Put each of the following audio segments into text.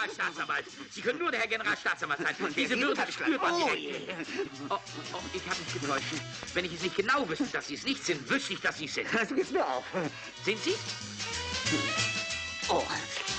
Generalstaatsanwalt. Sie können nur der Herr Generalstaatsanwalt sein. Diese Würde spürt man direkt. Oh, ich habe mich getäuscht. Wenn ich es nicht genau wüsste, dass Sie es nicht sind, wüsste ich, dass Sie es sind. Das geht's mir auch. Sind Sie? Oh.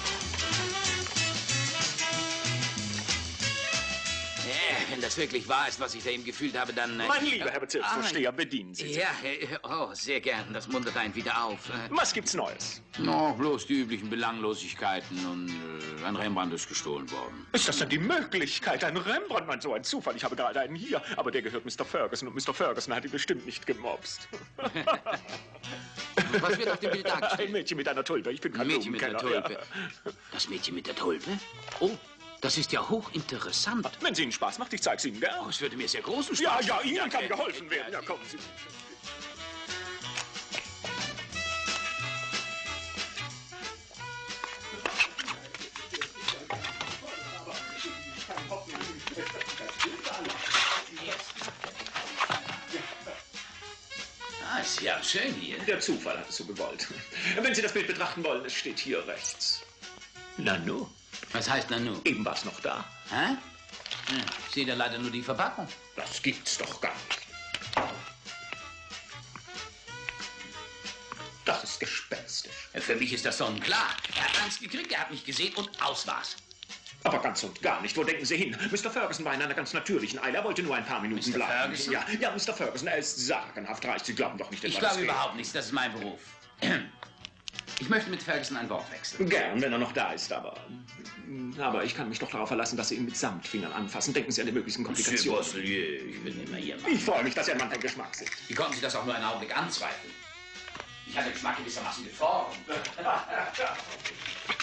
Wenn das wirklich wahr ist, was ich da eben gefühlt habe, dann... Mein lieber Herr Bezirksvorsteher, bedienen Sie sich. Ja, oh, sehr gern. Das muntert einen wieder auf. Was gibt's Neues? No, bloß die üblichen Belanglosigkeiten und ein Rembrandt ist gestohlen worden. Ist das denn die Möglichkeit? Ein Rembrandt, Mann, so ein Zufall. Ich habe gerade einen hier, aber der gehört Mr. Ferguson und Mr. Ferguson hat ihn bestimmt nicht gemobst. Was wird auf dem Bild dargestellt? Ein Mädchen mit einer Tulpe. Ich bin kein Mädchen mit der Blumenkenner, Tulpe. Ja. Das Mädchen mit der Tulpe? Oh, das ist ja hochinteressant. Wenn es Ihnen Spaß macht, ich zeig's Ihnen gern. Oh, es würde mir sehr großen Spaß Ja, machen. Ihnen kann geholfen werden. Ja, kommen Sie. Ist ja schön hier. Der Zufall hat es so gewollt. Wenn Sie das Bild betrachten wollen, es steht hier rechts. Nanu. Was heißt Nanu? Eben war es noch da. Hä? Ich sehe da leider nur die Verpackung. Das gibt's doch gar nicht. Das ist gespenstisch. Für mich ist das sonnenklar. Er hat Angst gekriegt, er hat mich gesehen und aus war's. Aber ganz und gar nicht. Wo denken Sie hin? Mr. Ferguson war in einer ganz natürlichen Eile. Er wollte nur ein paar Minuten Mr. bleiben. Ferguson? Ja, Mr. Ferguson, er ist sagenhaft reich. Sie glauben doch nicht, Ich etwa, glaube das überhaupt nichts, das ist mein Beruf. Ich möchte mit Ferguson ein Wort wechseln. Gern, wenn er noch da ist, aber ich kann mich doch darauf verlassen, dass Sie ihn mit Samtfingern anfassen. Denken Sie an die möglichen Komplikationen. Ich bin immer hier. Ich freue mich, dass Sie ein Mann von Geschmack sind. Wie konnten Sie das auch nur einen Augenblick anzweifeln? Ich habe den Geschmack gewissermaßen geformt.